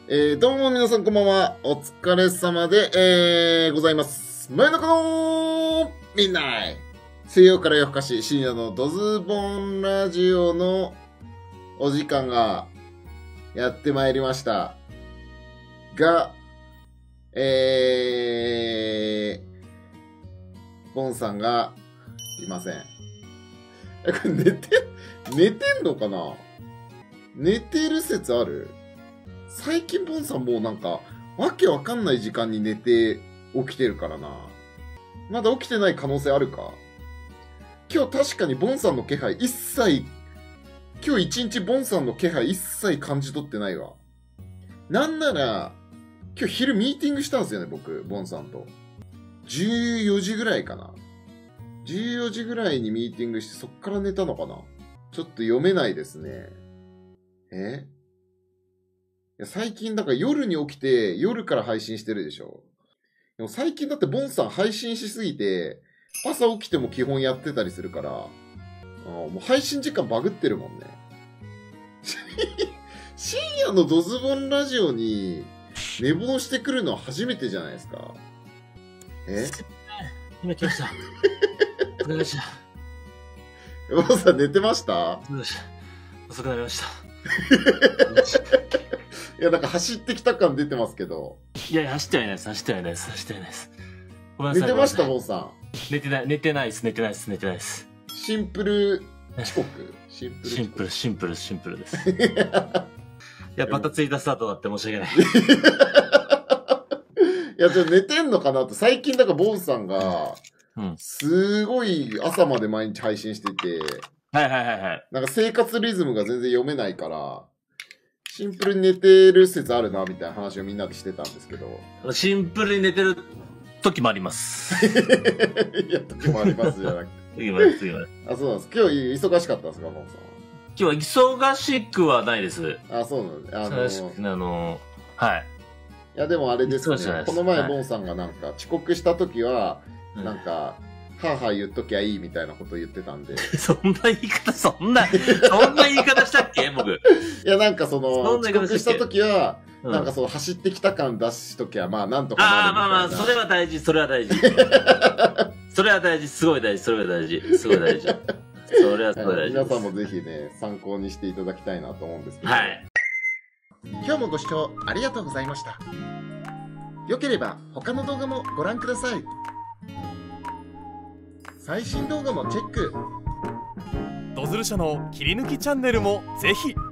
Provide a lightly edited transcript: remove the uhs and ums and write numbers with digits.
どうも皆さんこんばんは。お疲れ様で、ございます。真夜中のみんな水曜から夜更かし深夜のドズボンラジオのお時間がやってまいりました。が、ボンさんがいません。これ寝てんのかな？寝てる説ある？最近ボンさんもうなんか、わけわかんない時間に寝て起きてるからな。まだ起きてない可能性あるか？今日確かにボンさんの気配一切、今日一日ボンさんの気配一切感じ取ってないわ。なんなら、今日昼ミーティングしたんですよね、僕、ボンさんと。14時ぐらいかな。14時ぐらいにミーティングしてそっから寝たのかな。ちょっと読めないですね。いや最近だから夜に起きて夜から配信してるでしょ。でも最近だってボンさん配信しすぎて朝起きても基本やってたりするからもう配信時間バグってるもんね。深夜のドズボンラジオに寝坊してくるのは初めてじゃないですか。 今来ました。お疲れ様でした。 ボンさん寝てました？ 遅くなりました。 いやなんか走ってきた感出てますけど。 いや、走ってはいないです。ごめんなさい。 寝てましたボンさん？ 寝てないです。 シンプル遅刻？シンプルです。いや、バタついたスタートだって申し訳ない。 いや、寝てんのかなって、最近だからボンさんが、すごい朝まで毎日配信してて、 はい。 なんか生活リズムが全然読めないから、シンプルに寝てる説あるな、みたいな話をみんなでしてたんですけど。 シンプルに寝てる時もあります。 いや、時もありますじゃなくて。 次まで。 あ、そうなんです。今日忙しかったんですか、ボンさんは。 今日は忙しくはないです。 あ、そうなんです。 はい。 いや、でもあれですね。この前、 はい、 ボンさんがなんか遅刻した時は、なんか、はぁはぁ言っときゃいいみたいなこと言ってたんで。 そんな言い方したっけ僕。 いや、なんか遅刻した時は、なんか走ってきた感出しときゃ、まあ、なんとかなるみたいな。 まあ、それは大事。すごい大事。それはすごい大事。 皆さんもぜひね、参考にしていただきたいなと思うんですけど。 はい。 今日もご視聴ありがとうございました。よければ他の動画もご覧ください。最新動画もチェック。 ドズル社の切り抜きチャンネルもぜひ